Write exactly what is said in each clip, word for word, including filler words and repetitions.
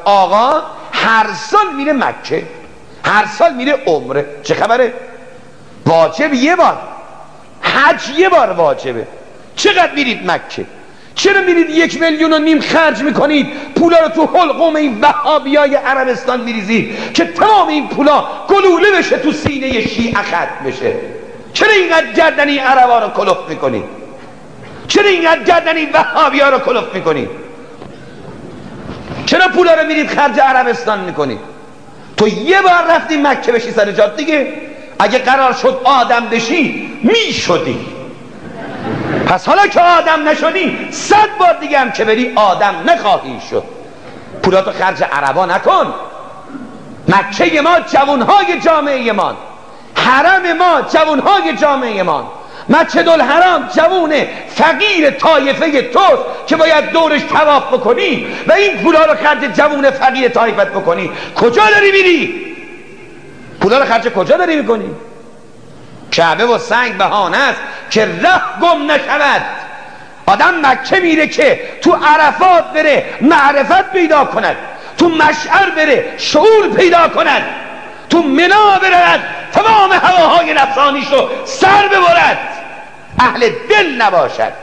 آقا هر سال میره مکه، هر سال میره عمره. چه خبره؟ واجب یه بار، حج یه بار واجبه. چقدر میرید مکه؟ چرا میرید یک میلیون و نیم خرج میکنید، پولا رو تو حلقوم این وهابیای عربستان میریزید که تمام این پولا گلوله بشه تو سینه شیعه ختم بشه؟ چرا اینقدر گردن این عربا رو کلفت میکنید؟ چرا اینقدر گردن این وهابیا رو کلفت میکنید؟ چرا پولا رو میرید خرج عربستان میکنید؟ تو یه بار رفتی مکه بشی سر جات دیگه. اگه قرار شد آدم بشی میشدی، پس حالا که آدم نشدی صد بار دیگه هم که بری آدم نخواهی شد. پولاتو خرج عربا نکن. مکه ما جوانهای جامعه ما، حرم ما جوانهای جامعه ما، مسجد الحرام جوون فقیر طایفه توست که باید دورش طواف بکنی و این پولا رو خرج جوون فقیر طایفت بکنی. کجا داری میری؟ پولا رو خرج کجا داری میکنی؟ کعبه و سنگ بهانه است که ره گم نشود. آدم مکه میره که تو عرفات بره معرفت پیدا کند، تو مشعر بره شعور پیدا کند، تو منا برد تمام هواهای نفسانیش رو سر ببرد، اهل دل نباشد.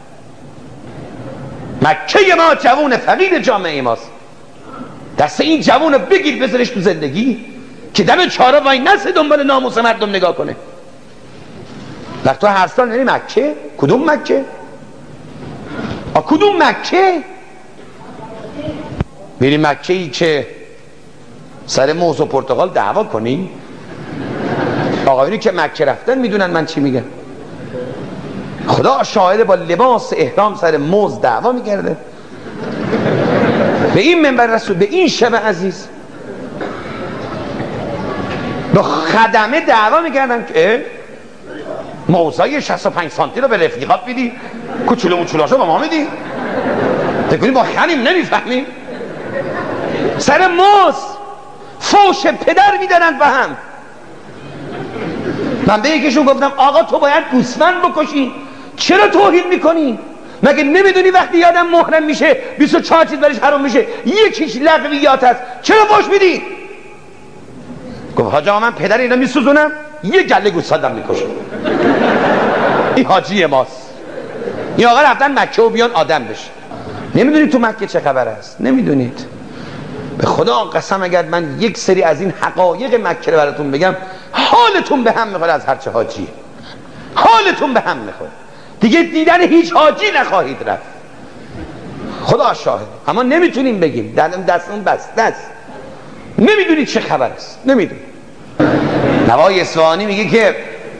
مکه ما جوون فقیر جامعه ماست. دست این جوون رو بگیر بذارش تو زندگی که دم چاره وای نسه دنبال ناموس مردم نگاه کنه. وقت تو هر سال نری مکه؟ کدوم مکه؟ آ کدوم مکه؟ میری مکه ای که سر موز و پرتقال دعوا کنی؟ آقایونی که مکه رفتن میدونن من چی میگم. خدا شاهد، با لباس احرام سر موز دعوا میکرده به این منبر رسول، به این شب عزیز با خدمه دعوا میکردن که موزای شصت و پنج سانتی رو به رفیقات میدی، کوچولو موچولاشو به ما میدی، تکنی با خنیم نمیفهمیم. سر موز فوش پدر میدارن به هم. من به یکیشون گفتم آقا تو باید گوسفند بکشی، چرا توهین میکنی؟ مگه نمیدونی وقتی یادم محرم میشه بیست و چهار چیز برش حرام میشه، یکیش لغویات هست، چرا فوش میدی؟ گفت حاج آقا من پدر اینا میسوزونم، یه گله گوسفندم میکشم. این حاجی ماست. این آقا رفتن مکه و بیان آدم بشه. نمیدونید تو مکه چه خبر است؟ نمیدونید. به خدا قسم اگر من یک سری از این حقایق مکه رو براتون بگم حالتون به هم میخوره از هرچه حاجی، حالتون به هم میخوره دیگه، دیدن هیچ حاجی نخواهید رفت. خدا شاهد. اما نمیتونیم بگیم، دستمون بسته است، نمیدونید چه خبر است، نمیدونید. نوای اصفهانی میگه که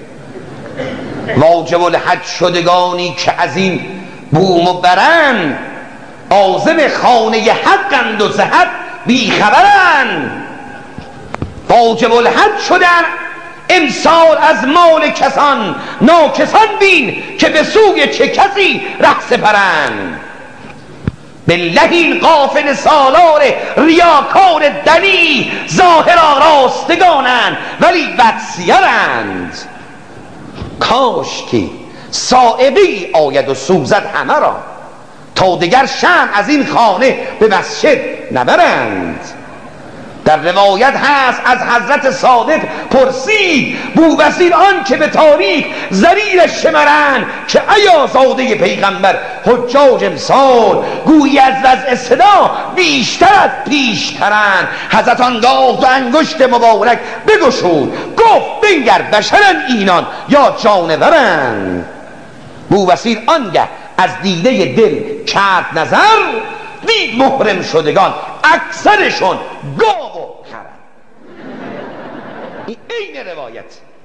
واجب الحج شدگانی که از این بوم و برن، عازم خانه حقند و زهد بیخبرن. واجب الحج شدن امسال از مال کسان، ناکسان بین که به سوی چه کسی ره سپرند. بالله این غافل سالار ریاکار دنی، ظاهرا راستگانند ولی بدسیرند. کاش که سائقی آید و سوزد همه را، تا دگر شمع از این خانه به مسجد نبرند. در روایت هست از حضرت صادق پرسید بوبصیر آن که به تاریخ زریر شمرند، که ایا زاده پیغمبر حجاج امسال، گویی از وضع صدا بیشتر از پیشترند. حضرت آنگاه دو انگشت مبارک بگشود گفت بنگر بشرن اینان یا جانورند. بوبصیر آنگه از دیده دل کرد نظر، دید محرم شدگان اکثرشون گاو و خرن. این عین روایت.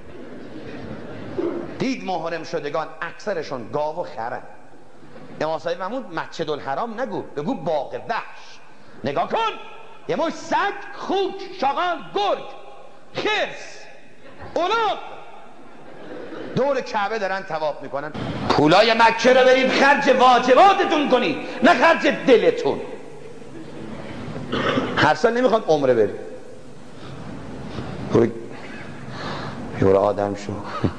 دید محرم شدگان اکثرشون گاو و خرن. امام صاحب محمود مسجد الحرام نگو، بگو باغ وحش. نگاه کن، یه مش سگ، خوک، شاغال، گرگ، خرس، الاغ دور کعبه دارن طواف میکنن. پولای مکه رو برید خرج واجباتتون کنید، نه خرج دلتون. هر سال نمیخواد عمره بری، برو آدم شو.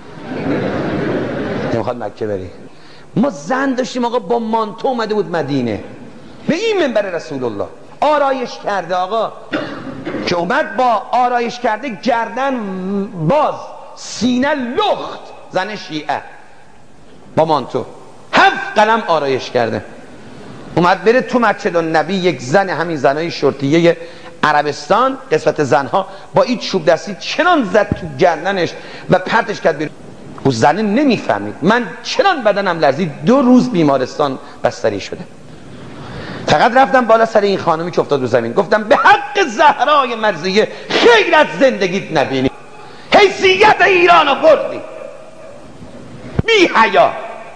نمیخواد مکه بری. ما زن داشتیم آقا با مانتو اومده بود مدینه، به این منبر رسول الله آرایش کرده آقا، که اومد با آرایش کرده، گردن باز، سینه لخت، زن شیعه با مانتو، هفت قلم آرایش کرده، اومد بره تو مسجد النبی. یک زن، همین زنای شرطیه عربستان، قسمت زنها، با این چوب دستی چنان زد تو گردنش و پرتش کرد بیرون. او زنه نمیفهمید. من چنان بدنم لرزید، دو روز بیمارستان بستری شده. فقط رفتم بالا سر این خانمی که افتاد رو زمین، گفتم به حق زهرای مرضیه خیر از زندگیت نبینی، حیثیت ایرانو بردی، بی حیا،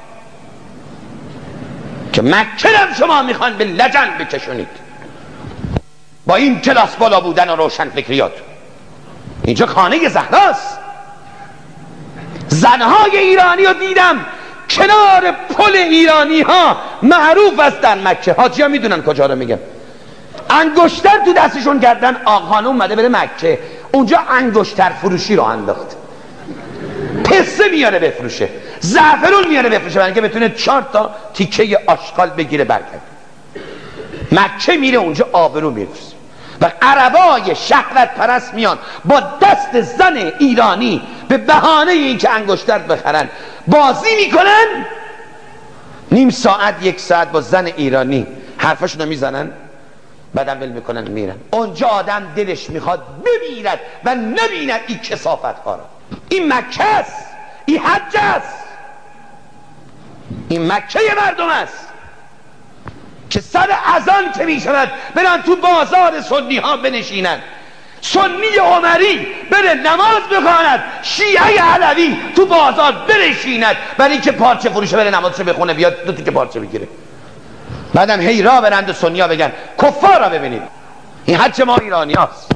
که مکه هم شما میخوان به لجن بکشونید با این کلاس بالا بودن و روشن فکریات. اینجا خانه زهراست. زنهای ایرانی رو دیدم کنار پل ایرانی ها معروف هستن مکه، حاجی ها میدونن کجا رو میگم، انگشتر تو دستشون کردن. آقا اومده بره مکه، اونجا انگشتر فروشی رو انداخت، پسته میاره بفروشه، زعفرون میاره بفروشه، برای اینکه بتونه چهار تا تیکه آشغال بگیره برگرده. مکه میره اونجا آبرو میفروشه و عربای شهوت پرست میان با دست زن ایرانی به بهانه اینکه انگشتر بخرن بازی میکنن. نیم ساعت یک ساعت با زن ایرانی حرفاشونو میزنن، بعدم ول میکنن میرن. اونجا آدم دلش میخواد بمیرد و نبیند این کثافت ها را. این مکه است، این حج است، این مکه مردم است که سر اذان که میشود برن تو بازار سنی ها بنشینن، سنی عمری بره نماز بخواند، شیعه علوی تو بازار بنشیند برای اینکه پارچه فروشه بره نمازشو بخونه بیاد دو تیکه پارچه بگیره. بعدم هی را برند و سنی ها بگن کفار را ببینید. این حج ما ایرانی هاست.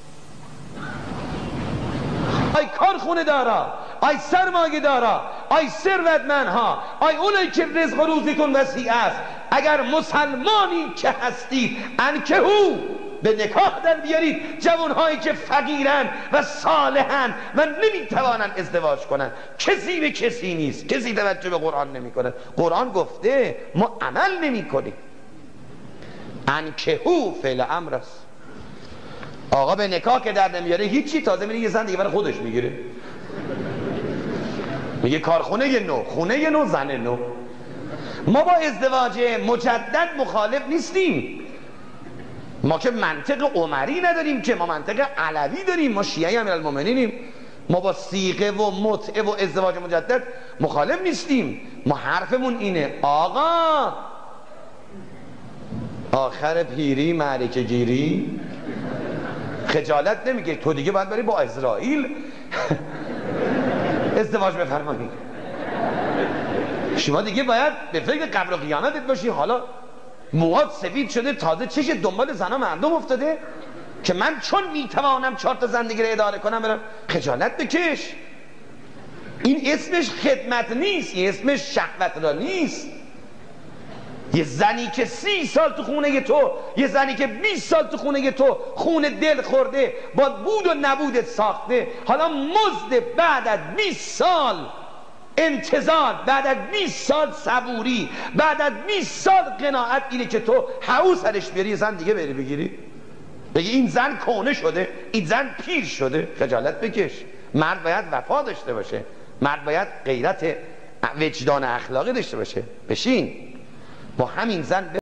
آی کارخونه دارا، آی سرمایه دارا، آی ثروتمند ها، آی اونایی که رزق و روزیتون وسیع است، اگر مسلمانی که هستید انکهو به نکاح در بیارید جوانهایی که فقیرن و صالحن و نمیتوانن ازدواج کنن. کسی به کسی نیست، کسی توجه به قرآن نمی کنه. قرآن گفته ما عمل نمی کنیم. انکهو فعل امر است. آقا به نکاح که در نمیاره هیچی، تازه میره یه زن دیگه برای خودش میگیره، میگه کارخونه نو، خونه نو، زن نو. ما با ازدواج مجدد مخالف نیستیم، ما که منطق عمری نداریم، که ما منطق علوی داریم، ما شیعه امیرالمومنینیم. ما با صیغه و متعه و ازدواج مجدد مخالف نیستیم. ما حرفمون اینه آقا آخر پیری معرکه گیری، خجالت نمیگه تو دیگه باید بری با اسرائیل ازدواج بفرمایید، شما دیگه باید به فکر قبر و قیامتت باشی. حالا موهات سفید شده، تازه چش دنبال زنا مردم افتاده که من چون میتوانم چهار تا زن دیگه رو اداره کنم برم. خجالت بکش. این اسمش خدمت نیست، این اسمش شهوت را نیست. یه زنی که سی سال تو خونه تو، یه زنی که بیست سال تو خونه تو خونه دل خورده، با بود و نبودت ساخته، حالا مزد بعد از بیست سال انتظار، بعد از بیست سال صبوری، بعد از بیست سال قناعت اینه که تو هوس سرش بیاری یه زن دیگه بری بگیری، بگی این زن کهنه شده، این زن پیر شده. خجالت بکش. مرد باید وفا داشته باشه، مرد باید غیرت وجدان اخلاقی داشته باشه. بشین با همین زن